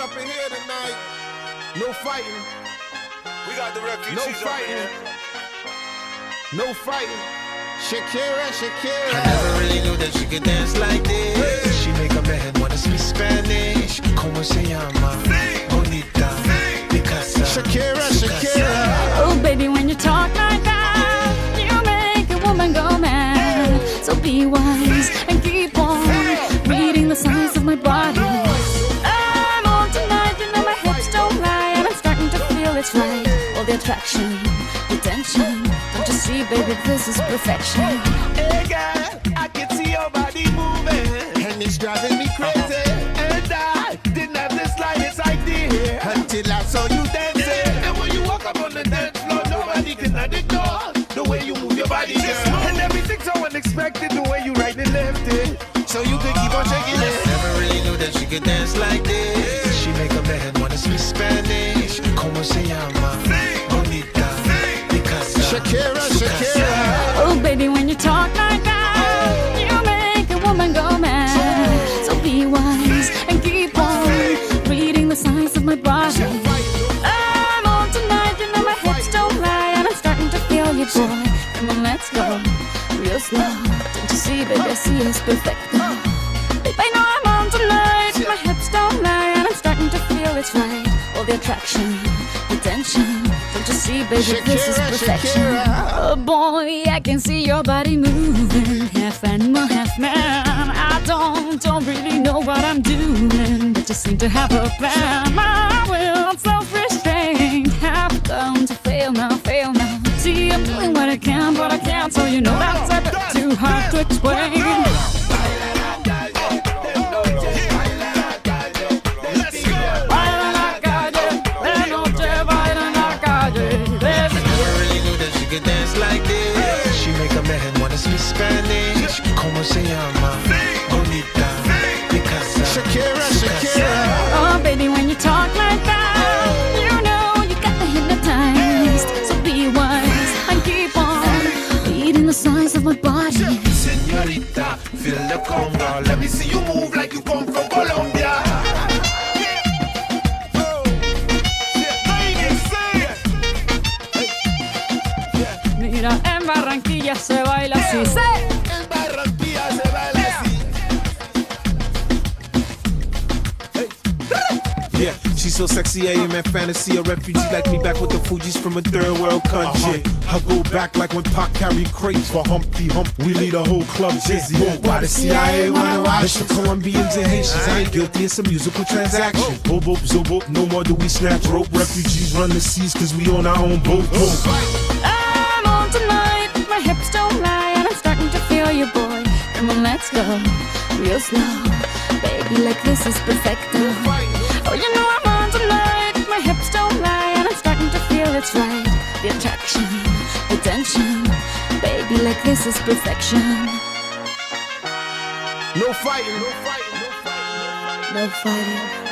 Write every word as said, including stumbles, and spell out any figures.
up in here tonight. No fighting. We got the refugees No fighting. up in here. No fighting. Shakira, Shakira. I never really knew that she could dance like this. Hey. She make a man wanna speak Spanish. Como se llama? Sí. Bonita. Sí. Picasa. Shakira, Shakira. Oh, baby, when you talk like that, you make a woman go mad. So be wise and keep on reading the signs of my body. I'm on tonight, you know my hips don't lie, and I'm starting to feel it's right. All the attraction, the tension. Don't you see, baby, this is perfection. Hey girl, I can see your body moving, And it's driving me crazy. and I didn't have the slightest idea Until I saw you dancing. And when you walk up on the dance floor, nobody can ignore the way you move your body, girl. And everything's so unexpected, the way you right and left it. So you could keep on shaking it. Never really knew that she could dance like this. She make a man wanna speak Spanish. Como se llama? Bonita. Picasa. Shakira, Shakira. Oh, baby, when you talk like that, you make a woman go mad. So be wise and keep on reading the signs of my body. I'm on tonight, you know my hips don't lie, and I'm starting to feel you, boy. Come on, let's go, real slow. Don't you see, baby, I see it's perfect. Babe, I know I'm on tonight, my hips don't lie, and I'm starting to feel it's right. All the attraction, the tension. Don't you see, baby, this is Shakira, perfection. Shakira. Oh boy, I can see your body moving, half animal, half man. I don't, don't really know what I'm doing, but just seem to have a plan. My will, self-restraint, have come to fail now, fail now. See, I'm doing what I can, but I can't, so you know that's a bit too hard to explain. Baila la calle, de noche baila la calle. Never really knew that she could dance like this. She make a man wanna speak Spanish. Como se llama? Bonita. Picasa. Shakira, Shakira. Oh, baby, when you talk like that, you know you got me hypnotized. So be wise and keep on reading the signs of my body. Señorita, feel the conga. Let me see you move like you come from Colombia. Mira, en Barranquilla se baila así. ¡Sí! En Barranquilla se baila así. Yeah, she's so sexy, I am in fantasy. A refugee like me back with the Fugees from a third world country. I go back like when Pac carried crates for Humpty Hump. We lead a whole club dizzy. Why the C I A wanna watch the Colombians and Haitians? I ain't guilty, it's a musical transaction. Boop, boop, zoop, boop, no more do we snatch rope. Refugees run the seas cause we own our own boat. I'm on tonight, my hips don't lie, and I'm starting to feel you, boy. Come on, let's go, real slow. Baby, like this is perfecto. Oh, you know I'm on tonight, my hips don't lie, and I'm starting to feel it's right. The attraction, the tension. Baby, like this is perfection. No fighting. No fighting. No fighting. No fighting.